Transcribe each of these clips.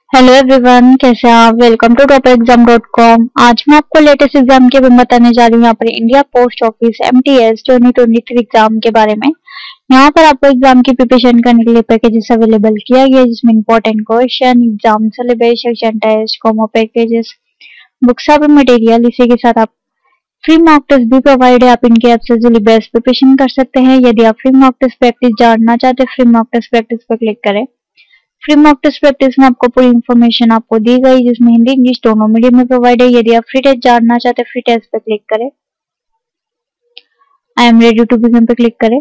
Hello everyone, कैसे हैं आप। Welcome to topeexam.com। आज मैं आपको लेटेस्ट एग्जाम के बारे में बताने जा रही हूँ यहाँ पर India Post office MTS 2023 exam के बारे में। यहाँ पर आपको एग्जाम की प्रिपरेशन करने के लिए पैकेजेस अवेलेबल किया गया है, जिसमें important question, exam syllabus, section test, combo packages, books of material. इसी के साथ आप फ्री मॉक टेस्ट भी प्रोवाइड है। आप इनके ऐप से इजीली बेस्ट प्रिपरेशन कर सकते हैं। यदि आप फ्री मॉक टेस्ट प्रैक्टिस जानना चाहते हैं, फ्री मॉक टेस्ट प्रैक्टिस पर क्लिक करें। फ्री मॉक टेस्ट प्रैक्टिस में आपको पूरी इन्फॉर्मेशन आपको दी गई, जिसमें हिंदी इंग्लिश दोनों मीडियम में प्रोवाइड है। यदि आप फ्री टेस्ट जानना चाहते हैं, फ्री टेस्ट पे क्लिक करें। I am ready to begin पे क्लिक करें।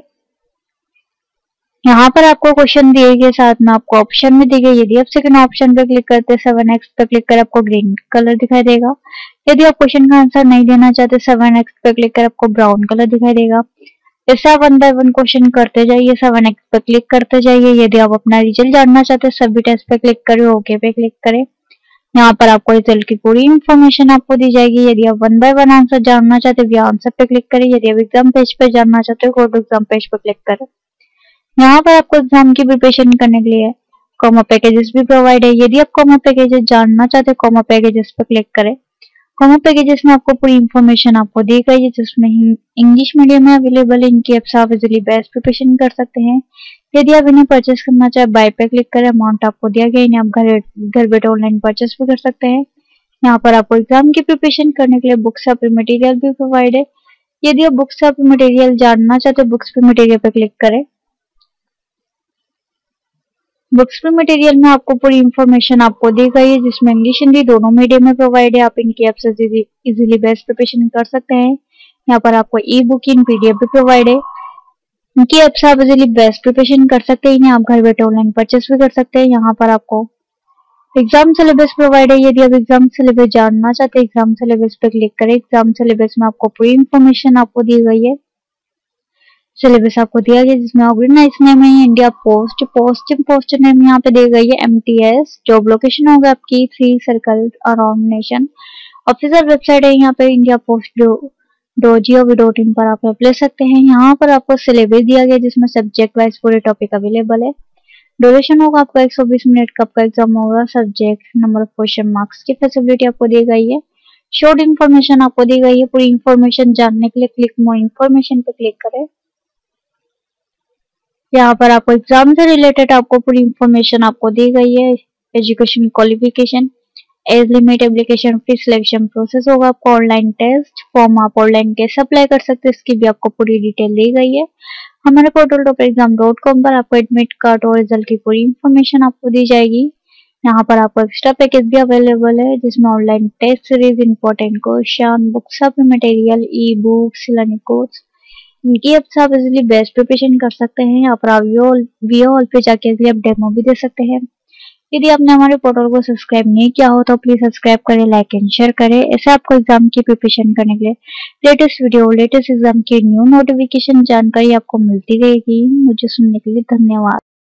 यहाँ पर आपको क्वेश्चन दिए गए, साथ में आपको ऑप्शन में दी गई। यदि आप सेकंड ऑप्शन पे क्लिक करते हैं 7x पे क्लिक करें, आपको ग्रीन कलर दिखाई देगा। यदि आप क्वेश्चन का आंसर नहीं देना चाहते 7x पे क्लिक करें, आपको ब्राउन कलर दिखाई देगा। ऐसे आप 1 बाय 1 क्वेश्चन करते जाइए, 7x पे क्लिक करते जाइए। यदि आप अपना रिजल्ट जानना चाहते हैं, सभी टेस्ट पे क्लिक करें, ओके पे क्लिक करें। यहाँ पर आपको रिजल्ट की पूरी इन्फॉर्मेशन आपको दी जाएगी। यदि आप 1 बाय 1 आंसर जानना चाहते हैं, आंसर पे क्लिक करें। यदि आप एग्जाम पेज पे जानना चाहते हो, गो टू एग्जाम पेज पे क्लिक करें। यहाँ पर आपको एग्जाम की प्रिपरेशन करने के लिए कॉमो पैकेजेस भी प्रोवाइड है। यदि आप कॉमो पैकेजेस जानना चाहते हैं, कॉमो पैकेजेस पे क्लिक करें। कॉमो पैकेजेस में आपको पूरी इन्फॉर्मेशन आपको दी गई है, जिसमें इंग्लिश मीडियम में अवेलेबल है। इनकी ऐप से आप इजिली बेस्ट प्रिपरेशन कर सकते हैं। यदि आप इन्हें परचेस करना चाहे, बाय पे क्लिक करें। अमाउंट आपको दिया गया, इन्हें आप घर बैठे ऑनलाइन परचेस भी कर सकते हैं। यहाँ पर आपको एग्जाम की प्रिपरेशन करने के लिए बुक्स ऑफ मटेरियल भी प्रोवाइड है। यदि आप बुक्स ऑफ मटेरियल जानना चाहते हैं, बुक्स पे मटेरियल पे क्लिक करें। बुक्स पे मटेरियल में आपको पूरी इन्फॉर्मेशन आपको दी गई है, जिसमें इंग्लिश हिंदी दोनों मीडियम में प्रोवाइड है। आप इनकी ऐप से इजीली बेस्ट प्रिपरेशन कर सकते हैं। यहाँ पर आपको ई बुक इन PDF भी प्रोवाइड है। इनकी ऐप से आप इजीली बेस्ट प्रिपरेशन कर सकते हैं। इन्हें आप घर बैठे ऑनलाइन परचेस भी कर सकते हैं। यहाँ पर आपको एग्जाम सिलेबस प्रोवाइड है। यदि आप एग्जाम सिलेबस जानना चाहते हैं, एग्जाम सिलेबस पे क्लिक करें। एग्जाम सिलेबस में आपको पूरी इन्फॉर्मेशन आपको दी गई है। सिलेबस आपको दिया गया, जिसमें ऑर्गेनाइज नेम है इंडिया पोस्ट नेम यहाँ पे दी गई है MTS। जॉब लोकेशन होगा आपकी 3 circle around nation. Official website है यहाँ पे इंडिया पोस्ट .gov.in पर आप ले सकते हैं। यहाँ पर आपको सिलेबस दिया गया, जिसमें सब्जेक्ट वाइज पूरे टॉपिक अवेलेबल है। ड्यूरेशन होगा आपका 120 मिनट का आपका एग्जाम होगा। Subject, number of question, marks की फैसिलिटी आपको दी गई है। शॉर्ट इन्फॉर्मेशन आपको दी गई है। पूरी इन्फॉर्मेशन जानने के लिए क्लिक मोर इन्फॉर्मेशन पे क्लिक करें। यहाँ पर आपको एग्जाम से रिलेटेड आपको पूरी इन्फॉर्मेशन आपको दी गई है। Education qualification, age limit, application fee, selection process होगा आपको। ऑनलाइन टेस्ट फॉर्म आप ऑनलाइन कैसे अप्लाई कर सकते हैं, इसकी भी आपको पूरी डिटेल दी गई है। हमारे पोर्टल topeexam.com पर आपको एडमिट कार्ड और रिजल्ट की पूरी इन्फॉर्मेशन आपको दी जाएगी। यहाँ पर आपको एक्स्ट्रा पैकेज भी अवेलेबल है, जिसमें online test series, important question, books of material, e books, learning course. इनकी ऐप से आप इजिली बेस्ट प्रिपरेशन कर सकते हैं। यहाँ पर आप वीओ हॉल पे जाके आप डेमो भी दे सकते हैं। यदि आपने हमारे पोर्टल को सब्सक्राइब नहीं किया हो, तो प्लीज सब्सक्राइब करें, लाइक एंड शेयर करें। ऐसे आपको एग्जाम की प्रिपरेशन करने के लिए लेटेस्ट वीडियो, लेटेस्ट एग्जाम की न्यू नोटिफिकेशन जानकारी आपको मिलती रहेगी। मुझे सुनने के लिए धन्यवाद।